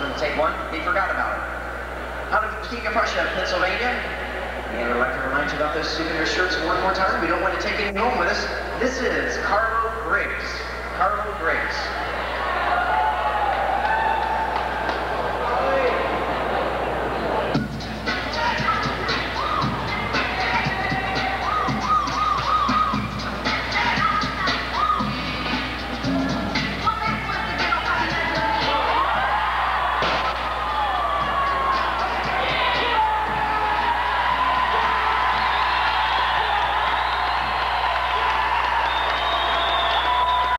for him to take one. He forgot about it. Out of King of Prussia, Pennsylvania. And I'd like to remind you about those souvenir shirts one more time. We don't want to take any home with us. This is Carlo Briggs.